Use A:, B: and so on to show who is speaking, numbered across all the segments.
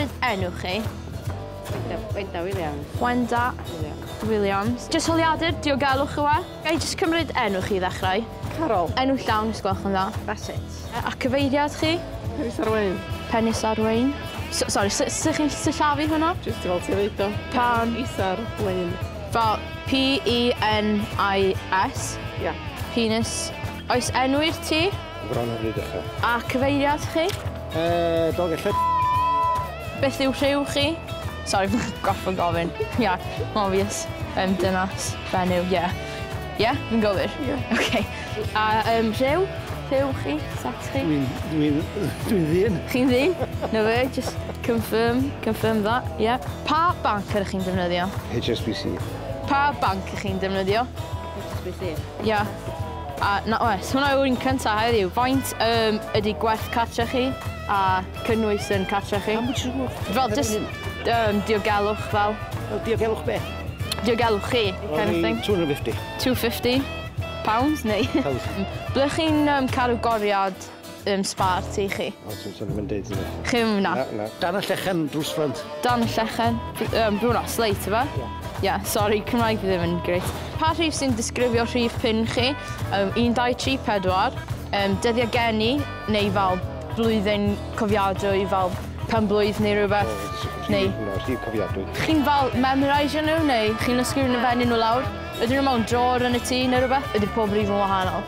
A: cymryd enw chi?
B: Wenda Williams.
A: Wenda Williams. Jyst holiadur, diogelwch yw e. Gai jyst cymryd enw chi ddechrau?
B: Carol.
A: Enw llawn, os gwelwch yn dda.
B: Bassett.
A: A cyfeiriad chi?
B: Penis Arwain.
A: Penis Arwain. Sorry, sut chi'n sillafu hwnna?
B: Just fel ti'n dweud o.
A: Pan?
B: Isar Blaen.
A: Fel P-E-N-I-S.
B: Ia.
A: Penis. Oes enw i'r ti?
C: Bron ar bryd uchel.
A: A cyfeiriad chi?
C: Dog allan.
A: Beth yw rhyw chi? Sorry, goffo gofyn. Ia, obvious. Dynas, benyw, ie. Ie, fi'n gywir?
B: Ie.
A: OK. A rhyw? Rhyw chi? Sex chi?
C: Dwi'n ddyn.
A: Chi'n ddyn? No way, just confirm that, yeah. Pa banc ydych chi'n defnyddio?
C: HSBC.
A: Pa banc ydych chi'n defnyddio?
B: HSBC.
A: Ia. A na oes, hwnna yw'r un cyntaf heddiw. Faint ydy gwerth cartre chi a cynnwys yn cartre chi?
C: Am bwysig gwrth?
A: Fel, just diogelwch fel.
C: Diogelwch be?
A: Diogelwch chi, kind of thing.
C: 250.
A: 250 pounds, neu?
C: Pounds.
A: Ble chi'n cadw goriad sbar ti chi?
C: O, ti'n mynd deud yna.
A: Chi ddim na?
C: Na. Dan y llechen drws ffrant.
A: Dan y llechen. Brwna, slate yma? Ie, sorry, Cymraeg fi ddim yn greit. Pa rhif sy'n disgrifio rhif pin chi? 1, 2, 3, 4. Dyddiau geni, neu fel blwyddyn cofiadwy, fel pen-blwydd neu rhywbeth? Neu?
C: Na, rhif cofiadwy.
A: Chi'n fel memorisio nhw, neu chi'n ysgrifennu fenyw nhw lawr? Ydyn nhw mewn drawer yn y tŷ neu rhywbeth? Ydy pob rhif yn wahanol?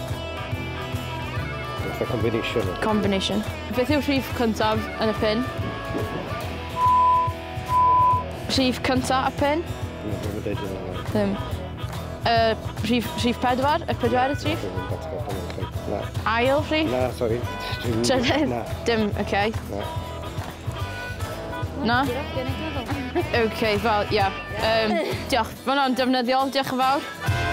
C: Fatha combination.
A: Combination. Beth yw rhif cyntaf yn y pin? Rhif cyntaf y pin?
C: Dwi'n deud yna.
A: Ddim. Rhif pedwar? Y pedwar y rhif?
C: Na.
A: Ail rhif?
C: Na, sori.
A: Trydydd?
C: Na.
A: Dim, oce.
C: Na.
A: Na? Oce, fel, ia. Diolch. Mae hwnna'n defnyddiol, diolch yn fawr.